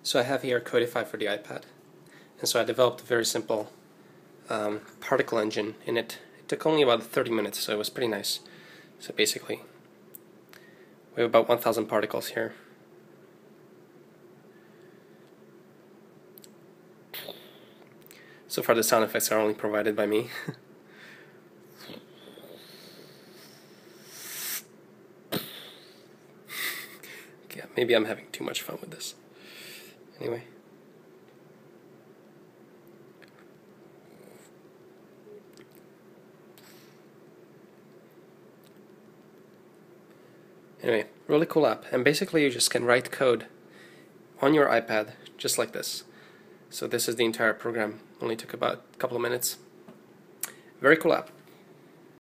So I have here Codify for the iPad, and so I developed a very simple particle engine in it. It took only about 30 minutes, so it was pretty nice. So basically, we have about 1,000 particles here. So far the sound effects are only provided by me. Yeah, maybe I'm having too much fun with this. Anyway. Anyway, really cool app. And basically you just can write code on your iPad, just like this. So this is the entire program. Only took about a couple of minutes. Very cool app.